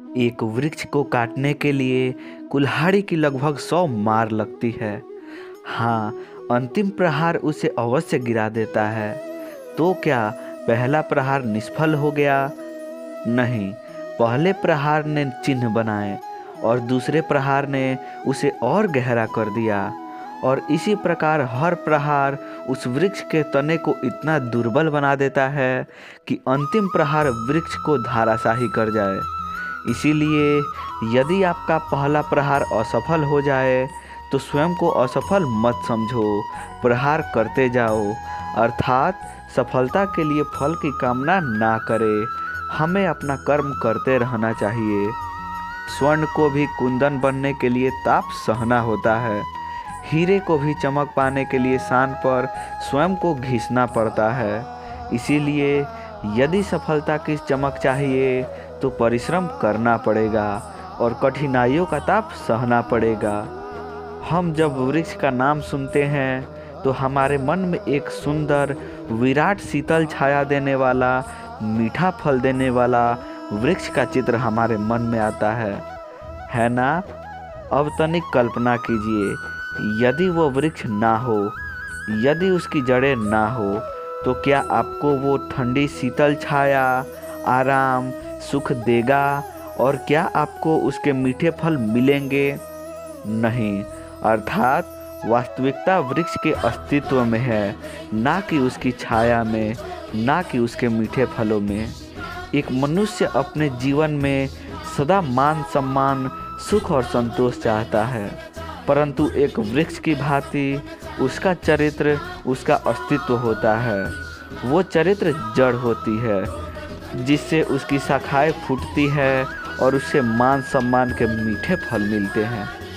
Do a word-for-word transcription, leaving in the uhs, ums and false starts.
एक वृक्ष को काटने के लिए कुल्हाड़ी की लगभग सौ मार लगती है। हाँ, अंतिम प्रहार उसे अवश्य गिरा देता है। तो क्या पहला प्रहार निष्फल हो गया? नहीं, पहले प्रहार ने चिन्ह बनाए और दूसरे प्रहार ने उसे और गहरा कर दिया। और इसी प्रकार हर प्रहार उस वृक्ष के तने को इतना दुर्बल बना देता है कि अंतिम प्रहार वृक्ष को धराशायी कर जाए। इसीलिए यदि आपका पहला प्रहार असफल हो जाए तो स्वयं को असफल मत समझो, प्रहार करते जाओ। अर्थात सफलता के लिए फल की कामना ना करें, हमें अपना कर्म करते रहना चाहिए। स्वर्ण को भी कुंदन बनने के लिए ताप सहना होता है। हीरे को भी चमक पाने के लिए शान पर स्वयं को घिसना पड़ता है। इसीलिए यदि सफलता की चमक चाहिए तो परिश्रम करना पड़ेगा और कठिनाइयों का ताप सहना पड़ेगा। हम जब वृक्ष का नाम सुनते हैं तो हमारे मन में एक सुंदर, विराट, शीतल छाया देने वाला, मीठा फल देने वाला वृक्ष का चित्र हमारे मन में आता है, है ना? अब तनिक कल्पना कीजिए, यदि वो वृक्ष ना हो, यदि उसकी जड़ें ना हो, तो क्या आपको वो ठंडी शीतल छाया, आराम, सुख देगा? और क्या आपको उसके मीठे फल मिलेंगे? नहीं। अर्थात वास्तविकता वृक्ष के अस्तित्व में है, ना कि उसकी छाया में, ना कि उसके मीठे फलों में। एक मनुष्य अपने जीवन में सदा मान सम्मान, सुख और संतोष चाहता है, परंतु एक वृक्ष की भांति उसका चरित्र, उसका अस्तित्व होता है। वो चरित्र जड़ होती है जिससे उसकी शाखाएं फूटती है और उससे मान सम्मान के मीठे फल मिलते हैं।